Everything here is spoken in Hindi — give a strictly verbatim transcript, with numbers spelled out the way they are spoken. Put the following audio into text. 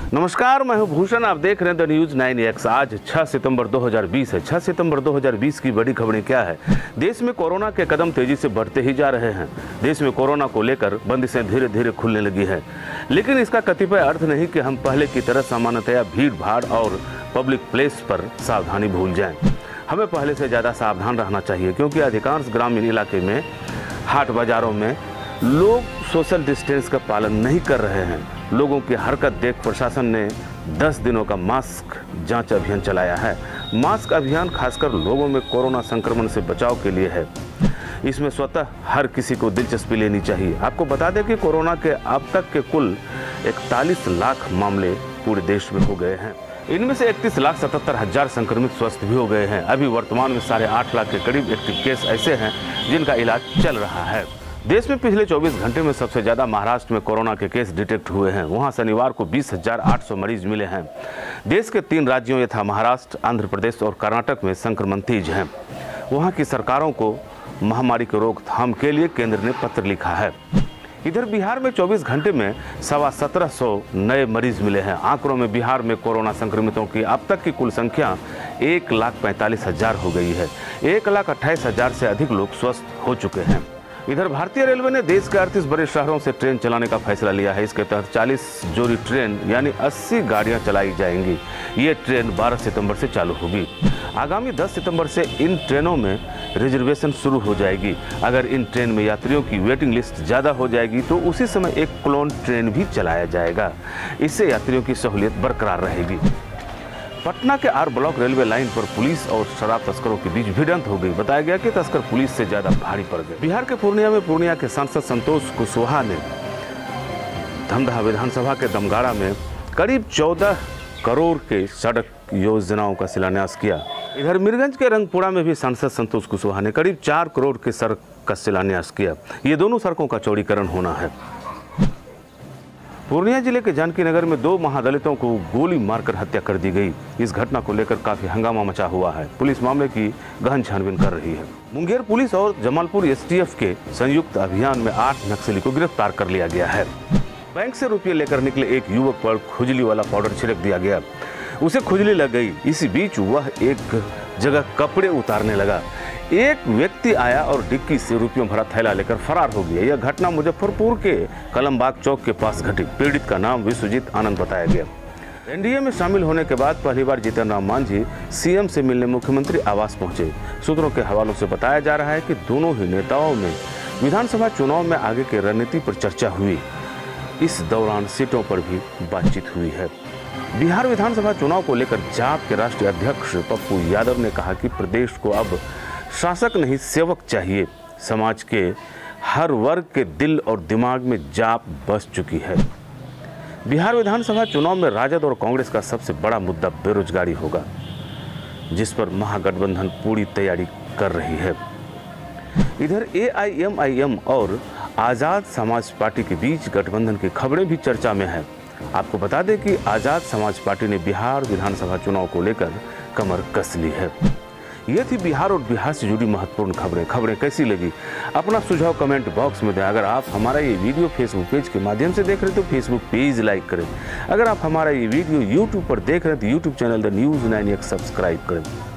नमस्कार, मैं हूं भूषण। आप देख रहे हैं द न्यूज़ नाइन एक्स। आज छह सितंबर दो हज़ार बीस है। छह सितंबर दो हज़ार बीस की बड़ी खबरें क्या है। देश में कोरोना के कदम तेजी से बढ़ते ही जा रहे हैं। देश में कोरोना को लेकर बंदिशें धीरे धीरे खुलने लगी हैं, लेकिन इसका कतिपय अर्थ नहीं कि हम पहले की तरह सामान्यतया भीड़ भाड़ और पब्लिक प्लेस पर सावधानी भूल जाएं। हमें पहले से ज़्यादा सावधान रहना चाहिए, क्योंकि अधिकांश ग्रामीण इलाके में हाट बाज़ारों में लोग सोशल डिस्टेंस का पालन नहीं कर रहे हैं। लोगों की हरकत देख प्रशासन ने दस दिनों का मास्क जांच अभियान चलाया है। मास्क अभियान खासकर लोगों में कोरोना संक्रमण से बचाव के लिए है। इसमें स्वतः हर किसी को दिलचस्पी लेनी चाहिए। आपको बता दें कि कोरोना के अब तक के कुल इकतालीस लाख मामले पूरे देश में हो गए हैं। इनमें से इकतीस लाख सतहत्तर हजार संक्रमित स्वस्थ भी हो गए हैं। अभी वर्तमान में साढ़े आठ लाख के करीब एक्टिव केस ऐसे हैं जिनका इलाज चल रहा है। देश में पिछले चौबीस घंटे में सबसे ज़्यादा महाराष्ट्र में कोरोना के केस डिटेक्ट हुए हैं। वहां शनिवार को बीस हजार आठ सौ मरीज मिले हैं। देश के तीन राज्यों यथा महाराष्ट्र, आंध्र प्रदेश और कर्नाटक में संक्रमण तेज हैं। वहां की सरकारों को महामारी की रोकथाम के लिए केंद्र ने पत्र लिखा है। इधर बिहार में चौबीस घंटे में सवा सत्रह सौ नए मरीज मिले हैं। आंकड़ों में बिहार में कोरोना संक्रमितों की अब तक की कुल संख्या एक लाख पैंतालीस हजार हो गई है। एक लाख अट्ठाईस हजार से अधिक लोग स्वस्थ हो चुके हैं। इधर भारतीय रेलवे ने देश के अड़तीस बड़े शहरों से ट्रेन चलाने का फैसला लिया है। इसके तहत चालीस जोड़ी ट्रेन यानी अस्सी गाड़ियां चलाई जाएंगी। ये ट्रेन बारह सितंबर से चालू होगी। आगामी दस सितंबर से इन ट्रेनों में रिजर्वेशन शुरू हो जाएगी। अगर इन ट्रेन में यात्रियों की वेटिंग लिस्ट ज़्यादा हो जाएगी तो उसी समय एक क्लोन ट्रेन भी चलाया जाएगा। इससे यात्रियों की सहूलियत बरकरार रहेगी। पटना के आर ब्लॉक रेलवे लाइन पर पुलिस और शराब तस्करों के बीच भिड़ंत हो गई। बताया गया कि तस्कर पुलिस से ज्यादा भारी पड़ गए। बिहार के पूर्णिया में पूर्णिया के सांसद संतोष कुशवाहा ने धमदाहा विधानसभा के दमगाड़ा में करीब चौदह करोड़ के सड़क योजनाओं का शिलान्यास किया। इधर मीरगंज के रंगपुरा में भी सांसद संतोष कुशवाहा ने करीब चार करोड़ के सड़क का शिलान्यास किया। ये दोनों सड़कों का चौड़ीकरण होना है। पूर्णिया जिले के जानकी नगर में दो महादलितों को गोली मारकर हत्या कर दी गई। इस घटना को लेकर काफी हंगामा मचा हुआ है। पुलिस मामले की गहन छानबीन कर रही है। मुंगेर पुलिस और जमालपुर एसटीएफ के संयुक्त अभियान में आठ नक्सली को गिरफ्तार कर लिया गया है। बैंक से रुपये लेकर निकले एक युवक पर खुजली वाला पाउडर छिड़क दिया गया। उसे खुजली लग गई। इसी बीच वह एक जगह कपड़े उतारने लगा। एक व्यक्ति आया और डिक्की से रुपयों भरा थैला लेकर फरार हो गया। यह घटना मुजफ्फरपुर के कलमबाग चौक के पास घटी। पीड़ित का नाम विश्वजीत आनंद बताया गया। एनडीए में शामिल होने के बाद पहली बार जीतन राम मांझी सीएम से मिलने मुख्यमंत्री आवास पहुंचे। सूत्रों के हवालों से बताया जा रहा है कि दोनों ही नेताओं में विधानसभा चुनाव में आगे की रणनीति पर चर्चा हुई। इस दौरान सीटों पर भी बातचीत हुई है। बिहार विधानसभा चुनाव को लेकर जाप के राष्ट्रीय अध्यक्ष पप्पू यादव ने कहा कि प्रदेश को अब शासक नहीं सेवक चाहिए। समाज के हर वर्ग के दिल और दिमाग में जाप बस चुकी है। बिहार विधानसभा चुनाव में राजद और कांग्रेस का सबसे बड़ा मुद्दा बेरोजगारी होगा, जिस पर महागठबंधन पूरी तैयारी कर रही है। इधर एआईएमआईएम और आज़ाद समाज पार्टी के बीच गठबंधन की खबरें भी चर्चा में है। आपको बता दें कि आज़ाद समाज पार्टी ने बिहार विधानसभा चुनाव को लेकर कमर कस ली है। ये थी बिहार और बिहार से जुड़ी महत्वपूर्ण खबरें। खबरें कैसी लगी अपना सुझाव कमेंट बॉक्स में दें। अगर आप हमारा ये वीडियो फेसबुक पेज के माध्यम से देख रहे हैं तो फेसबुक पेज लाइक करें। अगर आप हमारा ये वीडियो यूट्यूब पर देख रहे हैं तो YouTube channel the news nine X subscribe करें।